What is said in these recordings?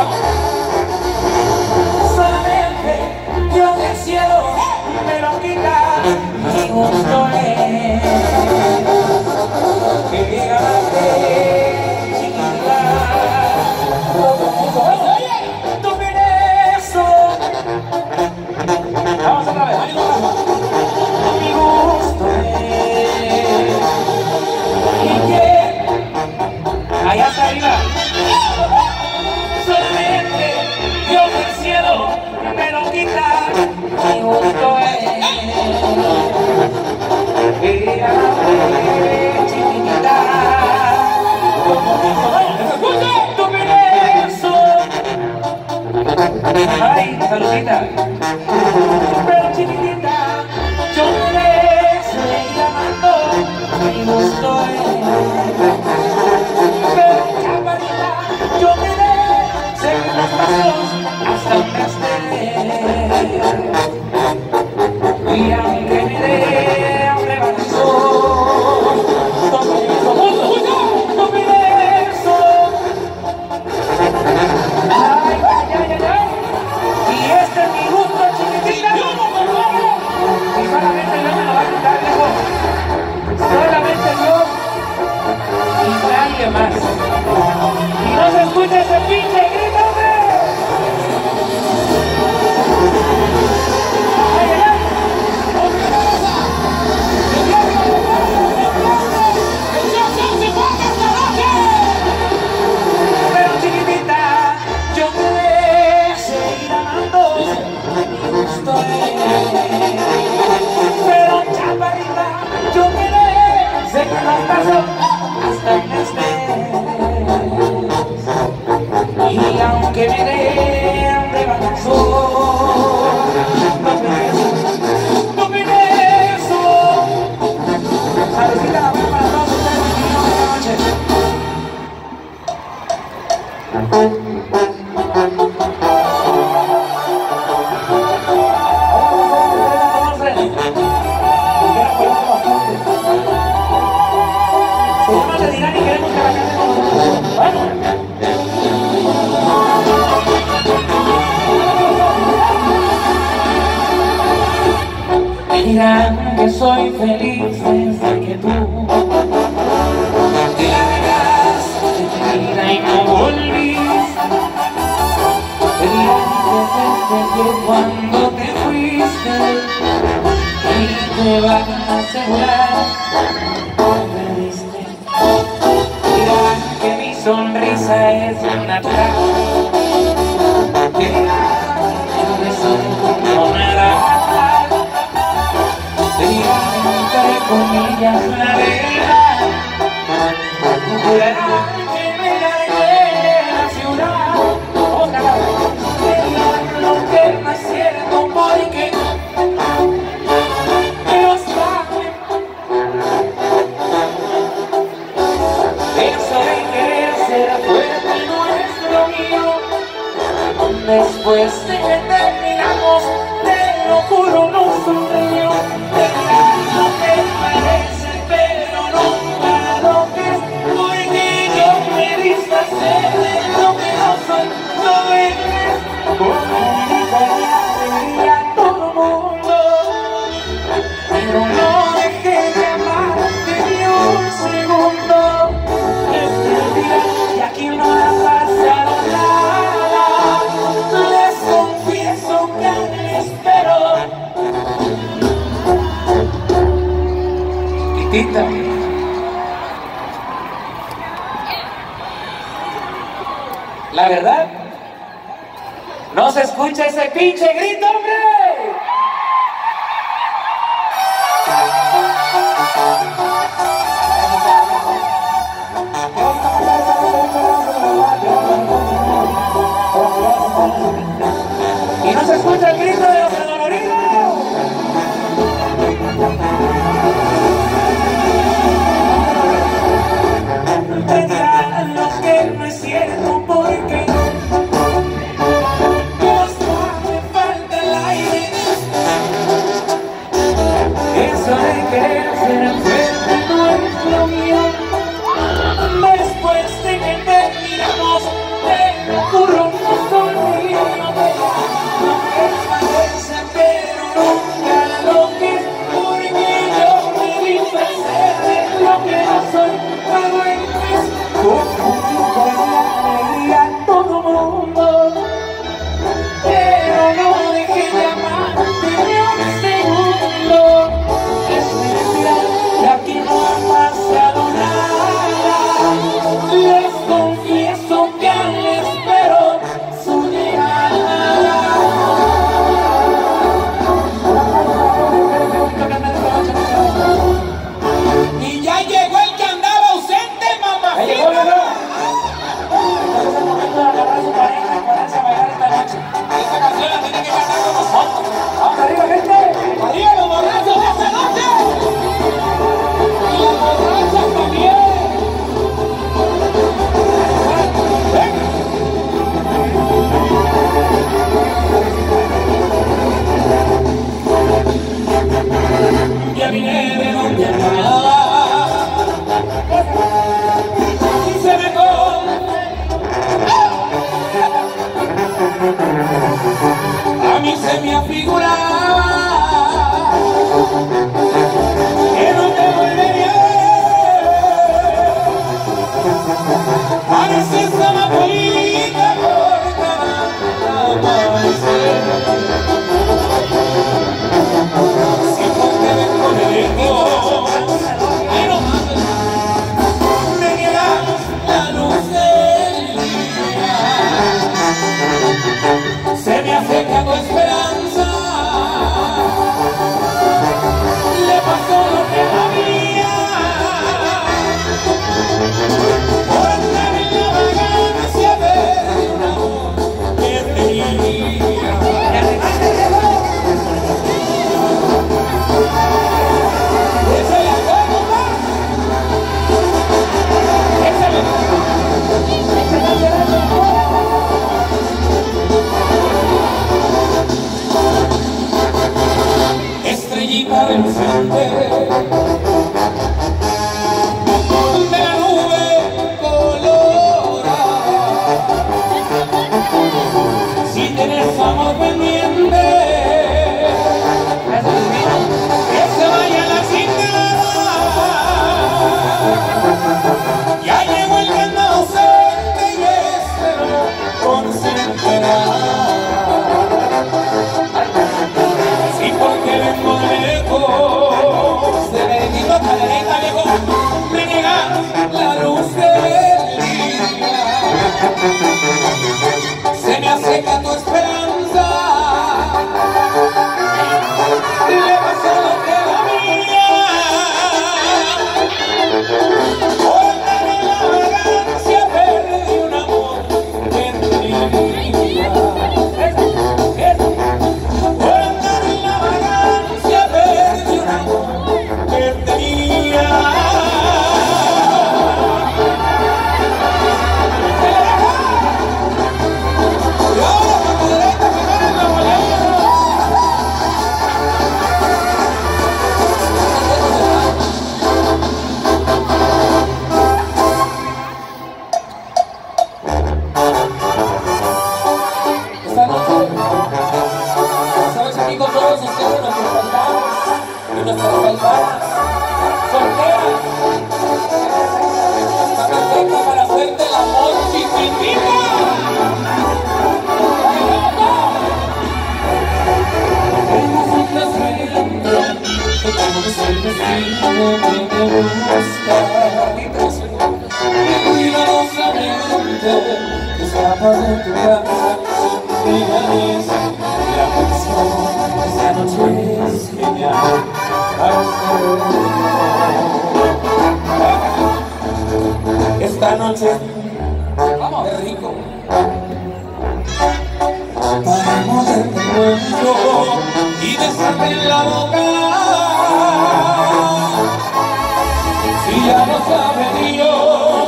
Solamente Dios del cielo me lo quita. Mi gusto es que llega la chiquita. Tú vienes eso. Vamos otra vez. Mi gusto es y que allá está arriba. Solamente Dios del cielo me lo quita. Mi gusto es chiquitita. Tu beso. Ay, saludita. Pero chiquitita, yo me seguir amando. Mi gusto es. Pero chaparrita, yo me seguir los pasos hasta donde esté. Y aunque me dé hambre balazón, no me beso. Ay, ay, ay, ay, ay. Y este es mi gusto, chiquitita. Y solamente yo me lo va a quitar, viejo. Solamente yo y nadie más. Y no se escucha ese pinche grito, hombre. Ay, ay, ay. Pero chiquitita, yo me voy a seguir amando. Mi gusto es. Pero chaparrita, yo me voy a seguir los pasos hasta donde estés. Y aunque me dé hambre balazón, no me beso. Saludita la buena para todos ustedes y buenas noches. Se llama Te Dirán y queremos que la cantemos. Me dirán que soy feliz desde que tú te largaste de mi vida y no volviste. Te dirán que desde que cuando te fuiste y te van a asegurar que perdiste. Dirán que mi sonrisa es natural. Dirán que no soy como nada. Te dirán entre comillas la verdad. Jurarán que me largué de la ciudad. Ojalá te dirán lo que no es cierto porque ellos saben. Eso de querer ser fuerte no es lo mío. Después de que terminamos, te lo juro, no sonrío. Te dirán lo que parece, pero nunca lo que es. Porque yo me disfracé de lo que no soy. No eres comunicaría alegría a todo mundo. Pero no dejé de amarte ni un segundo. Este día y aquí no ha pasado nada. Les confieso que me espero. Titita. La verdad, no se escucha ese pinche grito, hombre. Y no se escucha el grito de los adoloridos. Te dirán los que no es cierto porque me falta el aire. Eso de querer ser fuerte no es lo mío. Después de que terminamos, te lo juro, no vine de donde andaba y se me a mí se me afiguraba que no te volvería a veces estaba polita cortaba amanecer si porque vengo lejos y no me niegas la luz del día se me acerca tu esperanza le pasó lo que había por andar en la vagancia de un amor que tenía estrellita reluciente de la nube colorada si tienes amor pendiente que se vaya la chingada ya llegó el que anda ausente y espero con sinceridad y porque vengo lejos de Medellín a Cadereyta llegó me niegas la luz del día se me acerca tu esperanza le pasó lo que la mía por andar en la vagancia perdí un amor que tenía por andar en la vagancia perdí un amor que tenía y ahora me podré terminar en la bolera. Esta noche estamos aquí con todos ustedes, nuestros paisanos y nuestras paisanas solteras. Está perfecta para hacerte el amor chiquitita. Que como es el destino que te busca y cuidadosamente escapa de tu casa sin días la canción esta noche es genial esta noche vamos de rico para morderte el cuello y besarte en la boca si ya lo sabe Dios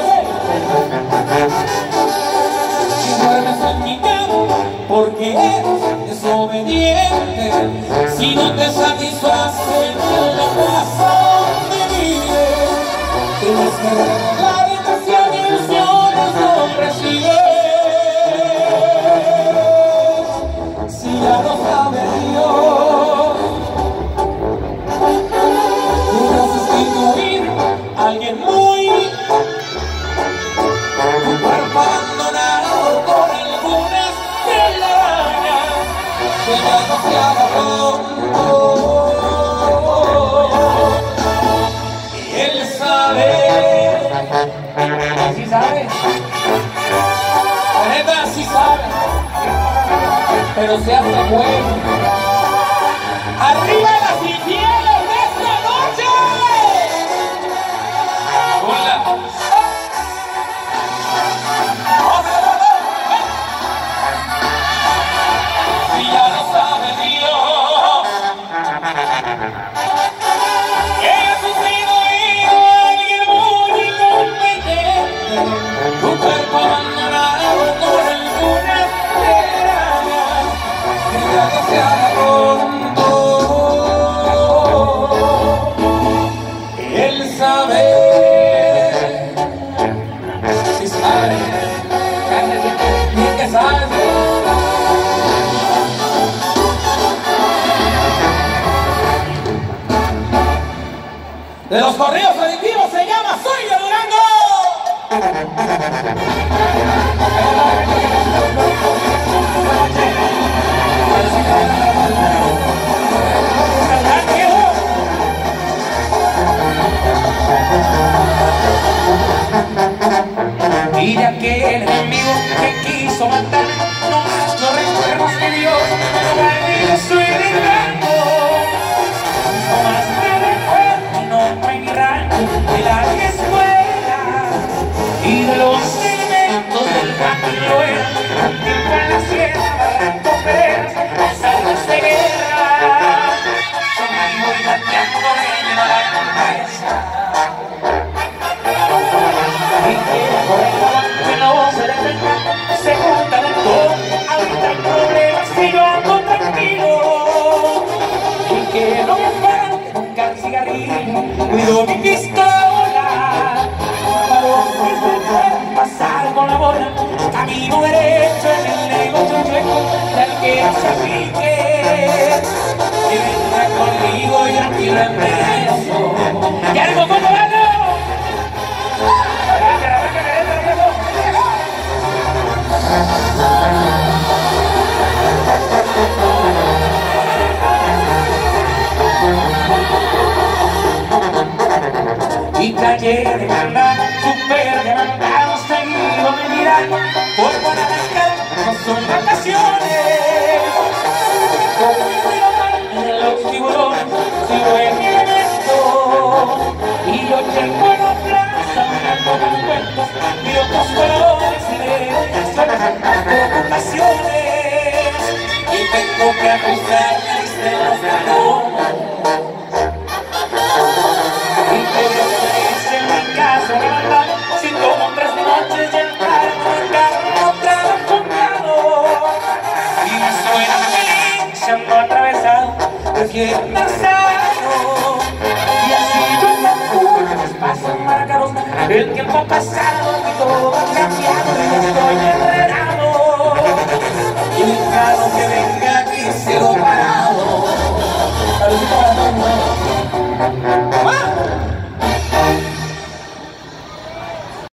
que duermes en mi cama porque eres desobediente si no te satisface en la casa donde vives tienes que regalar casi atenciones no recibes si ya lo sabe Dios debes sustituir a alguien muy tu cuerpo abandonado por algunas telarañas que ya no se haga pronto y él sabe sí sabe la neta sí sabe pero se hace bueno arriba las infieles de esta noche hola si ya lo sabe Dios que ha sufrido alguien muy incompetente tu cuerpo abandonado por algunas telarañas que ya no se haga pronto saber, si sabes, ni que sabes. De los corridos adictivos se llama Soy de Durango. Y de aquel enemigo que quiso matar, no más los recuerdos que Dios me estoy gritando. No más me recuerdo, no me miran de la escuela y de los elementos del camino era un tiempo en la sierra, barranco, peras, salvas de guerra. Conmigo y bateando de la cabeza. Se juntan en todo, ahorita hay problemas y yo ando tranquilo. Y que no me falte nunca el cigarrillo, cuido mi pistola. Para que se pueda pasar con la bola, camino derecho en el negocio chueco, del que no se aplique. Que venga conmigo y tranquilo en beso. ¡Y algo como gano! Y calle de mandar, super demandado, seguido me miran por Guadalajara, no son vacaciones. En los tiburones, sigo en mi elemento. Y yo tengo en la plaza, mirando las cuentas, miro otros colores y de preocupaciones. Y tengo que ajustar los canones. Y que en mi caso me mandan, si tomo 3 noches y el carro otra vez comprado. Y me suena feliz, se ando atravesado, recién nacido. Y así yo me apuro, los pasos marcados, el tiempo pasado y todo